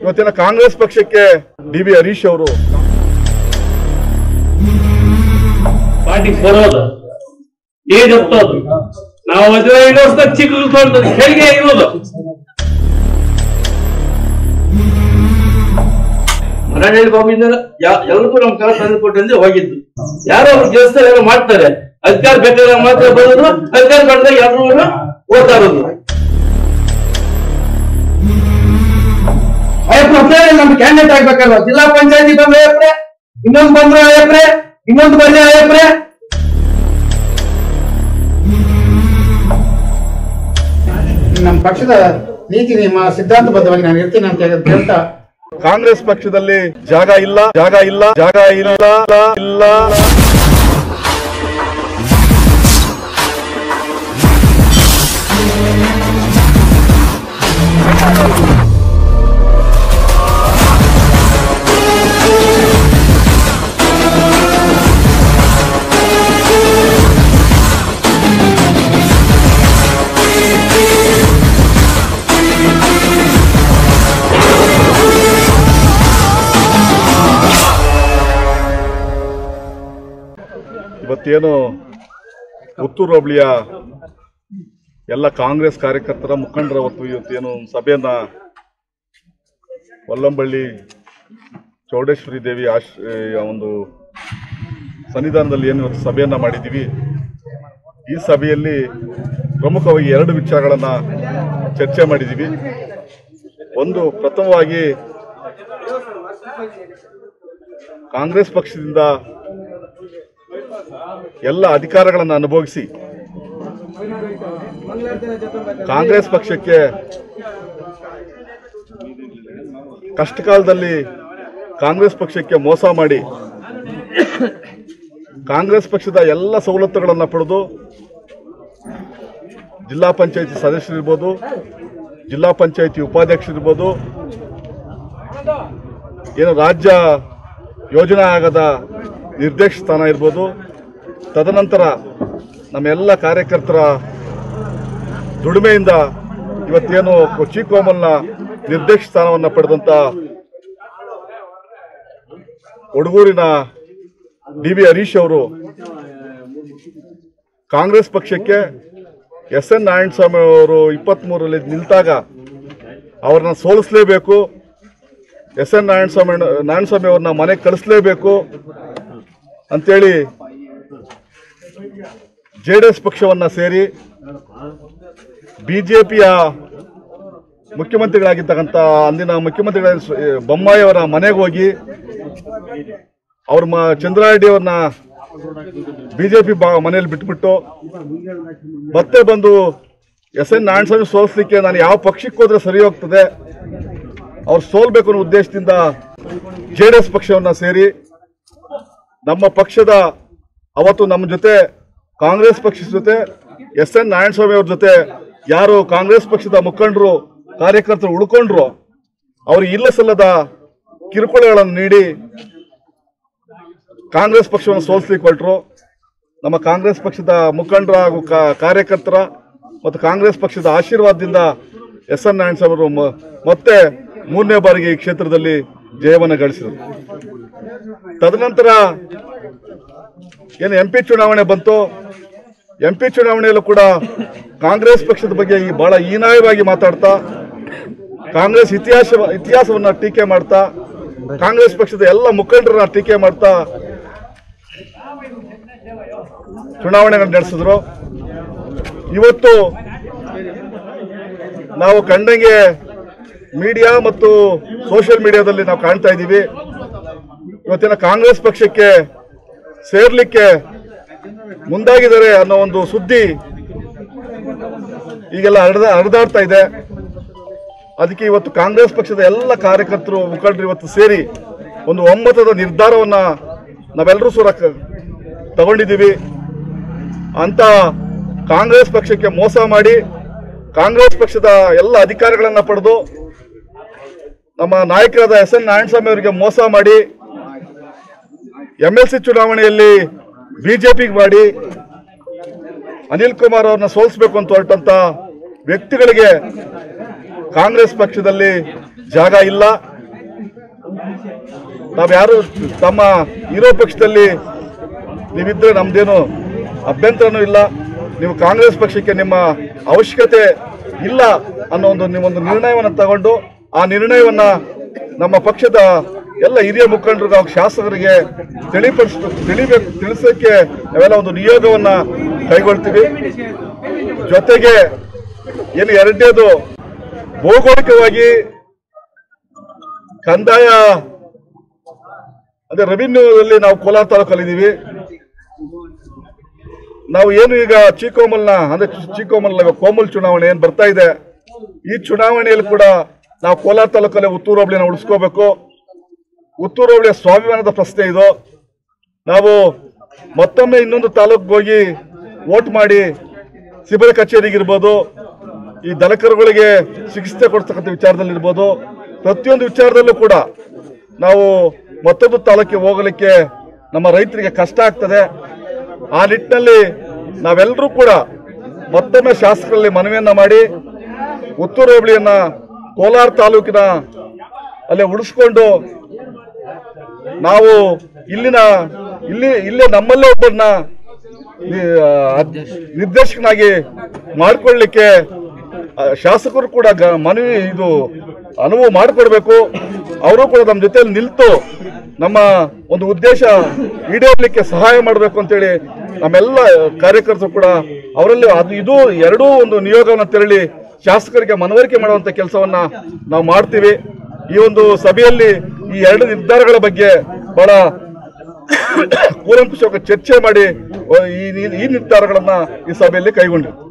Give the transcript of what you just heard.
ಇವತ್ತಿನ ಕಾಂಗ್ರೆಸ್ ಪಕ್ಷಕ್ಕೆ ಡಿ.ಬಿ. ಹರೀಶ್ ಅವರು ಪಾರ್ಟಿಗೆ ಬರೋದು ಏನ್ ಹೋಗ್ತೋದು ನಾವು 15 ವರ್ಷದ ಚಿಕ್ಕ ಹೇಗೆ ಇರೋದು ಮರಳಿ ಬಾಬಿಂದ ಎಲ್ಲರಿಗೂ ನಮ್ಮ ಕಾಲ ತಂದುಕೊಟ್ಟಂತೆ ಹೋಗಿದ್ದು ಯಾರೋ ಅವ್ರು ಕೆಲಸದಲ್ಲಿ ಏನೋ ಮಾಡ್ತಾರೆ ಅಧಿಕಾರ ಬೇಕಾದಾಗ ಮಾತ್ರ ಬರೋದು ಅಧಿಕಾರ ಮಾಡಿದಾಗ ಎಲ್ಲರೂ ಓದ್ತಾ ಇರೋದು ನಮ್ಗೆ ಕ್ಯಾಂಡಿಡೇಟ್ ಆಗ್ಬೇಕಲ್ವ ಜಿಲ್ಲಾ ಪಂಚಾಯತಿ ಬಂದ್ರೆ ಅಯ್ಯಪ್ರೆ ಇನ್ನೊಂದು ಬಂದ್ರೆ ಅಯ್ಯಪ್ರೆ ಇನ್ನೊಂದು ಬಂದ್ರೆ ಅಯ್ಯಪ್ರೆ ನಮ್ಮ ಪಕ್ಷದ ನೀತಿ ನಿಯಮ ಸಿದ್ಧಾಂತಬದ್ಧವಾಗಿ ನಾನು ಇರ್ತೀನಿ ಅಂತ ಹೇಳ್ತಾ ಕಾಂಗ್ರೆಸ್ ಪಕ್ಷದಲ್ಲಿ ಜಾಗ ಇಲ್ಲ ಇವತ್ತೇನು ಪುತ್ತೂರು ಹೋಬಳಿಯ ಎಲ್ಲ ಕಾಂಗ್ರೆಸ್ ಕಾರ್ಯಕರ್ತರ ಮುಖಂಡರ ಇವತ್ತೇನು ಸಭೆಯನ್ನ ವಲ್ಲಂಬಳ್ಳಿ ಚೌಡೇಶ್ವರಿ ದೇವಿ ಒಂದು ಸನ್ನಿಧಾನದಲ್ಲಿ ಏನು ಇವತ್ತು ಸಭೆಯನ್ನ ಮಾಡಿದ್ದೀವಿ. ಈ ಸಭೆಯಲ್ಲಿ ಪ್ರಮುಖವಾಗಿ 2 ವಿಚಾರಗಳನ್ನ ಚರ್ಚೆ ಮಾಡಿದ್ದೀವಿ. ಒಂದು, ಪ್ರಥಮವಾಗಿ ಕಾಂಗ್ರೆಸ್ ಪಕ್ಷದಿಂದ ಎಲ್ಲ ಅಧಿಕಾರಗಳನ್ನು ಅನುಭವಿಸಿ ಕಾಂಗ್ರೆಸ್ ಪಕ್ಷಕ್ಕೆ ಕಷ್ಟಕಾಲದಲ್ಲಿ ಕಾಂಗ್ರೆಸ್ ಪಕ್ಷಕ್ಕೆ ಮೋಸ ಮಾಡಿ ಕಾಂಗ್ರೆಸ್ ಪಕ್ಷದ ಎಲ್ಲ ಸವಲತ್ತುಗಳನ್ನು ಪಡೆದು ಜಿಲ್ಲಾ ಪಂಚಾಯತಿ ಸದಸ್ಯರಿರ್ಬೋದು, ಜಿಲ್ಲಾ ಪಂಚಾಯತಿ ಉಪಾಧ್ಯಕ್ಷರಿರ್ಬೋದು, ಏನು ರಾಜ್ಯ ಯೋಜನಾ ಆಯೋಗದ ನಿರ್ದೇಶಕ ಸ್ಥಾನ ಇರ್ಬೋದು, ತದನಂತರ ನಮ್ಮೆಲ್ಲ ಕಾರ್ಯಕರ್ತರ ದುಡಿಮೆಯಿಂದ ಇವತ್ತೇನು ಕೊಚ್ಚಿಕೋಮಲ್ನ ನಿರ್ದೇಶಕ ಸ್ಥಾನವನ್ನು ಪಡೆದಂತ ಒಡಗೂರಿನ ಡಿ.ಬಿ. ಹರೀಶ್ ಅವರು ಕಾಂಗ್ರೆಸ್ ಪಕ್ಷಕ್ಕೆ ಎಸ್.ಎನ್. ನಾರಾಯಣಸ್ವಾಮಿ ಅವರು 23ರಲ್ಲಿ ನಿಲ್ತಾಗ ಅವ್ರನ್ನ ಸೋಲಿಸಲೇಬೇಕು, ಎಸ್.ಎನ್. ನಾರಾಯಣಸ್ವಾಮಿ ಅವ್ರನ್ನ ಮನೆಗೆ ಕಳಿಸಲೇಬೇಕು ಅಂತೇಳಿ ಜೆಡಿಎಸ್ ಪಕ್ಷವನ್ನ ಸೇರಿ ಬಿಜೆಪಿಯ ಮುಖ್ಯಮಂತ್ರಿಗಳಾಗಿರ್ತಕ್ಕಂಥ ಅಂದಿನ ಮುಖ್ಯಮಂತ್ರಿಗಳ ಬೊಮ್ಮಾಯಿ ಅವರ ಮನೆಗೆ ಹೋಗಿ ಅವ್ರ ಚಂದ್ರಾರೆಡ್ಡಿ ಅವ್ರನ್ನ ಬಿಜೆಪಿ ಮನೆಯಲ್ಲಿ ಬಿಟ್ಬಿಟ್ಟು ಮತ್ತೆ ಬಂದು ಎಸ್.ಎನ್. ನಾರಾಯಣಸ್ವಾಮಿ ಸೋಲಿಸಲಿಕ್ಕೆ ನಾನು ಯಾವ ಪಕ್ಷಕ್ಕೆ ಹೋದ್ರೆ ಸರಿ ಹೋಗ್ತದೆ, ಅವ್ರು ಸೋಲ್ಬೇಕು ಅನ್ನೋ ಉದ್ದೇಶದಿಂದ ಜೆಡಿಎಸ್ ಪಕ್ಷವನ್ನ ಸೇರಿ ನಮ್ಮ ಪಕ್ಷದ ಅವತ್ತು ನಮ್ಮ ಜೊತೆ ಕಾಂಗ್ರೆಸ್ ಪಕ್ಷದ ಜೊತೆ ಎಸ್.ಎನ್. ನಾರಾಯಣಸ್ವಾಮಿ ಅವ್ರ ಜೊತೆ ಯಾರು ಕಾಂಗ್ರೆಸ್ ಪಕ್ಷದ ಮುಖಂಡರು ಕಾರ್ಯಕರ್ತರು ಉಳ್ಕೊಂಡ್ರು ಅವ್ರಿಗೆ ಇಲ್ಲ ಸಲ್ಲದ ಕಿರುಕುಳಗಳನ್ನು ನೀಡಿ ಕಾಂಗ್ರೆಸ್ ಪಕ್ಷವನ್ನು ಸೋಲಿಸಲಿಕ್ಕೆ ಹೊರಟರು. ನಮ್ಮ ಕಾಂಗ್ರೆಸ್ ಪಕ್ಷದ ಮುಖಂಡರ ಹಾಗೂ ಕಾರ್ಯಕರ್ತರ ಮತ್ತು ಕಾಂಗ್ರೆಸ್ ಪಕ್ಷದ ಆಶೀರ್ವಾದದಿಂದ ಎಸ್.ಎನ್. ನಾರಾಯಣಸ್ವಾಮಿ ಅವರು ಮತ್ತೆ 3ನೇ ಬಾರಿಗೆ ಈ ಕ್ಷೇತ್ರದಲ್ಲಿ ಜಯವನ್ನು ಗಳಿಸಿದರು. ತದನಂತರ ಏನು MP ಚುನಾವಣೆ ಬಂತು, MP ಚುನಾವಣೆಯಲ್ಲೂ ಕೂಡ ಕಾಂಗ್ರೆಸ್ ಪಕ್ಷದ ಬಗ್ಗೆ ಬಹಳ ಹೀನಾಯವಾಗಿ ಮಾತಾಡ್ತಾ ಕಾಂಗ್ರೆಸ್ ಇತಿಹಾಸವನ್ನ ಟೀಕೆ ಮಾಡ್ತಾ ಕಾಂಗ್ರೆಸ್ ಪಕ್ಷದ ಎಲ್ಲ ಮುಖಂಡರನ್ನ ಟೀಕೆ ಮಾಡ್ತಾ ಚುನಾವಣೆಗಳನ್ನು ನಡೆಸಿದ್ರು. ಇವತ್ತು ನಾವು ಕಂಡಂಗೆ ಮೀಡಿಯಾ ಮತ್ತು ಸೋಷಿಯಲ್ ಮೀಡಿಯಾದಲ್ಲಿ ನಾವು ಕಾಣ್ತಾ ಇದ್ದೀವಿ, ಇವತ್ತಿನ ಕಾಂಗ್ರೆಸ್ ಪಕ್ಷಕ್ಕೆ ಸೇರ್ಲಿಕ್ಕೆ ಮುಂದಾಗಿದ್ದಾರೆ ಅನ್ನೋ ಒಂದು ಸುದ್ದಿ ಈಗೆಲ್ಲ ಹರಿದಾಡ್ತಾ ಇದೆ. ಅದಕ್ಕೆ ಇವತ್ತು ಕಾಂಗ್ರೆಸ್ ಪಕ್ಷದ ಎಲ್ಲ ಕಾರ್ಯಕರ್ತರು ಮುಖಂಡರು ಇವತ್ತು ಸೇರಿ ಒಂದು ಒಮ್ಮತದ ನಿರ್ಧಾರವನ್ನ ನಾವೆಲ್ಲರೂ ಸೂರ ತಗೊಂಡಿದ್ದೀವಿ. ಅಂತ ಕಾಂಗ್ರೆಸ್ ಪಕ್ಷಕ್ಕೆ ಮೋಸ ಮಾಡಿ ಕಾಂಗ್ರೆಸ್ ಪಕ್ಷದ ಎಲ್ಲ ಅಧಿಕಾರಗಳನ್ನ ಪಡೆದು ನಮ್ಮ ನಾಯಕರಾದ ಎಸ್.ಎನ್. ನಾರಾಯಣಸ್ವಾಮಿ ಅವರಿಗೆ ಮೋಸ ಮಾಡಿ MLC ಚುನಾವಣೆಯಲ್ಲಿ ಬಿಜೆಪಿಗೆ ಮಾಡಿ ಅನಿಲ್ ಕುಮಾರ್ ಅವರನ್ನ ಸೋಲಿಸಬೇಕು ಅಂತ ಹೊರಟಂತ ವ್ಯಕ್ತಿಗಳಿಗೆ ಕಾಂಗ್ರೆಸ್ ಪಕ್ಷದಲ್ಲಿ ಜಾಗ ಇಲ್ಲ. ನಾವ್ಯಾರು ತಮ್ಮ ಇರೋ ಪಕ್ಷದಲ್ಲಿ ನೀವಿದ್ರೆ ನಮ್ದೇನು ಅಭ್ಯಂತರನೂ ಇಲ್ಲ, ನೀವು ಕಾಂಗ್ರೆಸ್ ಪಕ್ಷಕ್ಕೆ ನಿಮ್ಮ ಅವಶ್ಯಕತೆ ಇಲ್ಲ ಅನ್ನೋ ಒಂದು ನಿರ್ಣಯವನ್ನು ತಗೊಂಡು ಆ ನಿರ್ಣಯವನ್ನ ನಮ್ಮ ಪಕ್ಷದ ಎಲ್ಲ ಹಿರಿಯ ಮುಖಂಡರಿಗೆ ಶಾಸಕರಿಗೆ ತಿಳಿಸೋಕ್ಕೆ ನಾವೆಲ್ಲ ಒಂದು ನಿಯೋಗವನ್ನ ಕೈಗೊಳ್ತೀವಿ. ಜೊತೆಗೆ ಏನು ಎರಡನೇದು ಭೌಗೋಳಿಕವಾಗಿ ಕಂದಾಯ ಅದೇ ರೆವಿನ್ಯೂದಲ್ಲಿ ನಾವು ಕೋಲಾರ ತಾಲೂಕಲ್ಲಿದ್ದೀವಿ. ನಾವು ಏನು ಈಗ ಚಿಕ್ಕೋಮಲ್ನ ಕೋಮಲ್ ಚುನಾವಣೆ ಏನು ಬರ್ತಾ ಇದೆ, ಈ ಚುನಾವಣೆಯಲ್ಲಿ ಕೂಡ ನಾವು ಕೋಲಾರ ತಾಲೂಕಲ್ಲಿ ಉತ್ತೂರು ಹೋಬಳಿನ ಉಳಿಸ್ಕೋಬೇಕು. ಉತ್ತೂರು ಹೋಬಳಿಯ ಸ್ವಾಭಿಮಾನದ ಪ್ರಶ್ನೆ ಇದು. ನಾವು ಮತ್ತೊಮ್ಮೆ ಇನ್ನೊಂದು ತಾಲೂಕಿಗೆ ಹೋಗಿ ವೋಟ್ ಮಾಡಿ ಶಿಬಿರ ಕಚೇರಿಗಿರ್ಬೋದು, ಈ ದನಕರುಗಳಿಗೆ ಚಿಕಿತ್ಸೆ ಕೊಡ್ತಕ್ಕಂಥ ವಿಚಾರದಲ್ಲಿರ್ಬೋದು, ಪ್ರತಿಯೊಂದು ವಿಚಾರದಲ್ಲೂ ಕೂಡ ನಾವು ಮತ್ತೊಂದು ತಾಲೂಕಿಗೆ ಹೋಗಲಿಕ್ಕೆ ನಮ್ಮ ರೈತರಿಗೆ ಕಷ್ಟ ಆಗ್ತದೆ. ಆ ನಿಟ್ಟಿನಲ್ಲಿ ನಾವೆಲ್ಲರೂ ಕೂಡ ಮತ್ತೊಮ್ಮೆ ಶಾಸಕರಲ್ಲಿ ಮನವಿಯನ್ನ ಮಾಡಿ ಉತ್ತೂರು ಹೋಬಳಿಯನ್ನ ಕೋಲಾರ ತಾಲೂಕಿನ ಅಲ್ಲೇ ಉಳಿಸ್ಕೊಂಡು ನಾವು ಇಲ್ಲೇ ನಮ್ಮಲ್ಲೇ ಒಬ್ಬರನ್ನ ನಿರ್ದೇಶಕನಾಗಿ ಮಾಡಿಕೊಳ್ಳಲಿಕ್ಕೆ ಶಾಸಕರು ಕೂಡ ಮನವಿ ಅನುವು ಮಾಡಿಕೊಡ್ಬೇಕು. ಅವರು ಕೂಡ ನಮ್ಮ ಜೊತೆಯಲ್ಲಿ ನಿಲ್ತು ನಮ್ಮ ಒಂದು ಉದ್ದೇಶ ಈಡೇರಲಿಕ್ಕೆ ಸಹಾಯ ಮಾಡಬೇಕು ಅಂತೇಳಿ ನಮ್ಮೆಲ್ಲ ಕಾರ್ಯಕರ್ತರು ಕೂಡ ಅವರಲ್ಲಿ ಇದು ಎರಡೂ ಒಂದು ನಿಯೋಗವನ್ನು ತೆರಳಿ ಶಾಸಕರಿಗೆ ಮನವರಿಕೆ ಮಾಡುವಂತ ಕೆಲಸವನ್ನ ನಾವು ಮಾಡ್ತೀವಿ. ಈ ಒಂದು ಸಭೆಯಲ್ಲಿ ಈ ಎರಡು ನಿರ್ಧಾರಗಳ ಬಗ್ಗೆ ಬಹಳ ಕೂಲಂಕುಷವಾಗಿ ಚರ್ಚೆ ಮಾಡಿ ಈ ನಿರ್ಧಾರಗಳನ್ನ ಈ ಸಭೆಯಲ್ಲಿ ಕೈಗೊಂಡಿವಿ.